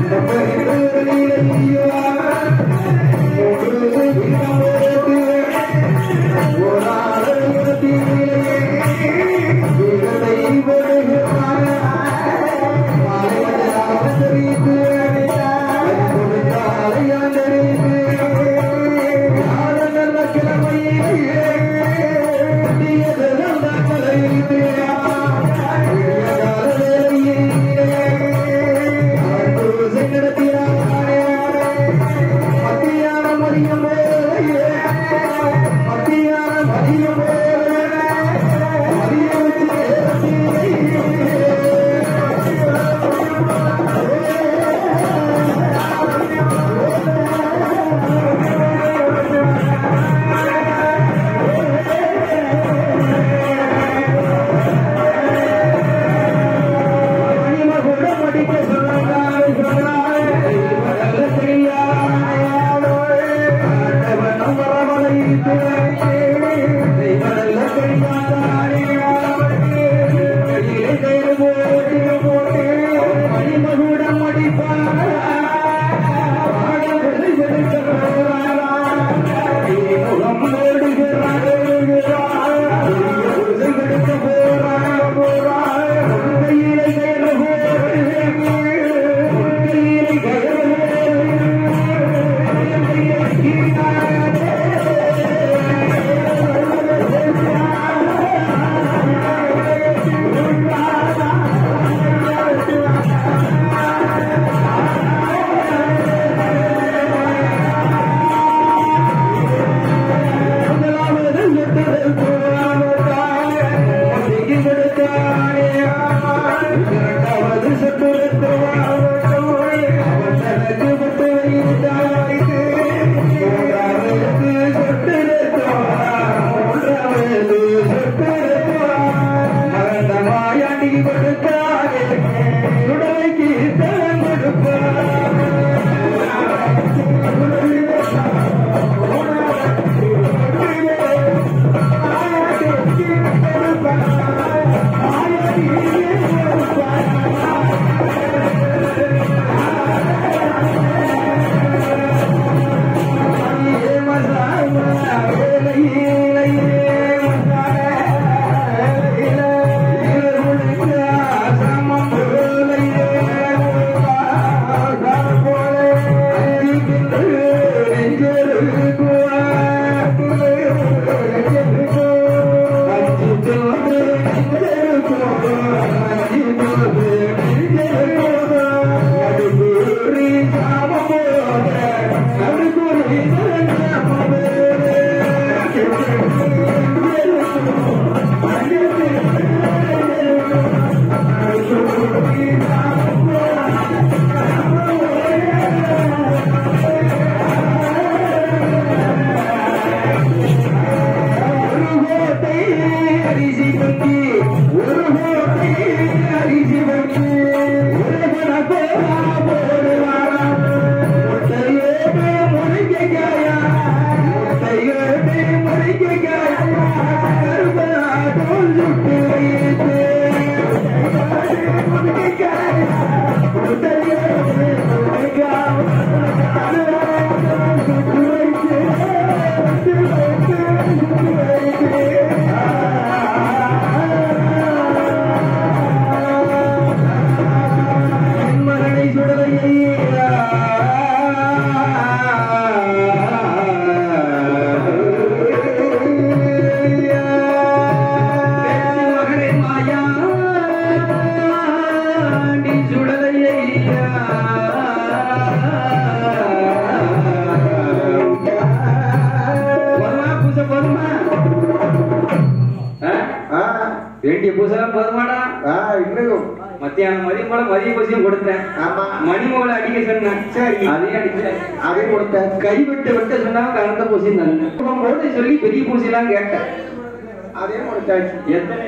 வேண்டிய பூசெல்லாம் போதுமாடா? இன்னும் மத்தியானம் மதிய பூசையும் கொடுத்தேன். ஆமா, மணிமோளை அடிக்க சொன்னேன். சரி, அதையும் அடிச்சேன். அதையும் கொடுத்தேன். கைவிட்டு விட்டு சொன்னாங்க கலந்த பூசையும் தந்தேன். சொல்லி பெரிய பூசையெல்லாம் கேட்டேன். அதையும் கொடுத்தாச்சு. எத்தனை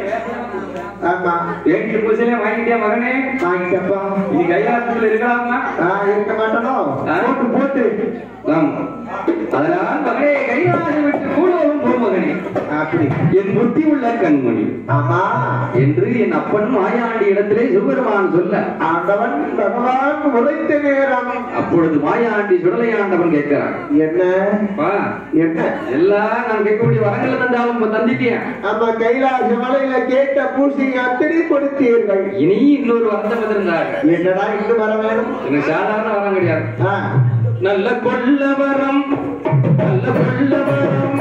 ஆமா, வேண்டிய பூசையிலே வாங்கிட்டே மகனே. வாங்கிட்டப்பா. இது கைலாசத்துல இருக்கலாமா? இருக்க மாட்டனோ? போட்டு போட்டு. ஆமா, அதனால் மகனே கைலாசம் விட்டு கூடவும் போ மகனே. அப்படி என் புத்தி உள்ள கண்மணி. ஆமா என்று என் அப்பனும் ஆயாண்டி இடத்திலே சிவபெருமான் சொல்ல, ஆண்டவன் பகவான் உரைத்த நேரம். அப்பொழுது மாயாண்டி சுடலையாண்டவன் கேட்கிறான், என்ன என்ன எல்லாம் நான் கேட்கக்கூடிய வரங்கள் தந்தாலும் தந்திட்டேன். நம்ம கைலாச மலையில கேட்ட பூசிங்க அத்தனை கொடுத்தீர்கள். இனி இன்னொரு வருத்தம் இருந்தாங்க. என்னடா இன்னும் வர வேணும்? எனக்கு சாதாரண வரம் கிடையாது. நல்ல கொள்ள வரம், நல்ல கொள்ள வரம்